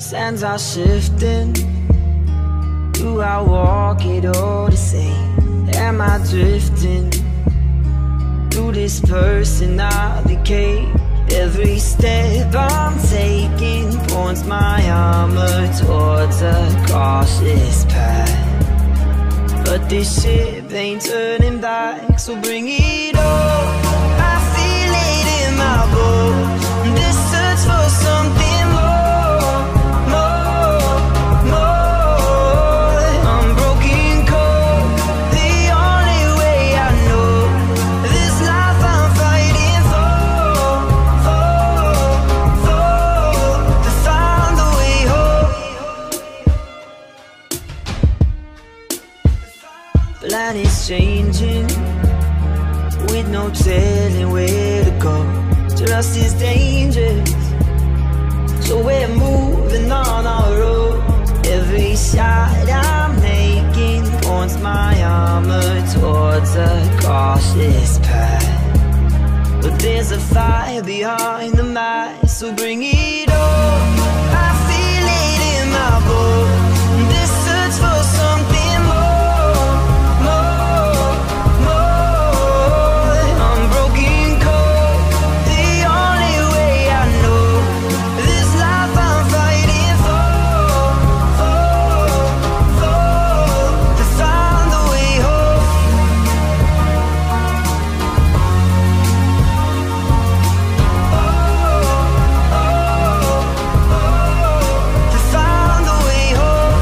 Sands are shifting. Do I walk it all the same? Am I drifting through this personal decay? Every step I'm taking points my armor towards a cautious path. But this ship ain't turning back, so bring it on. I feel it in my bones, this search for something more, more, more. I'm broken cold, the only way I know. This life I'm fighting for, to find the way home. Planets changing, with no telling where to go. Trust is dangerous, so we're moving on our road. Every shot I'm making points my armor towards a cautious path. But there's a fire behind the mask, so bring it on. I feel it in my bones, this search for something more, more, more. I'm broken cold, the only way I know. This life I'm fighting for, to find the way home. To find the way home.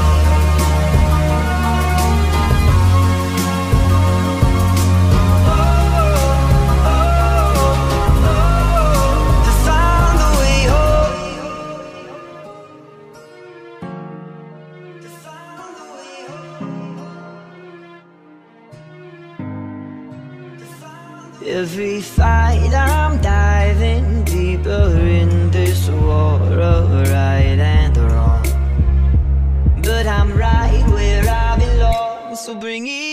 To find the way home. To find the way home. Every fight I'm diving deeper in this war of right and wrong. But I'm right where I belong, so bring it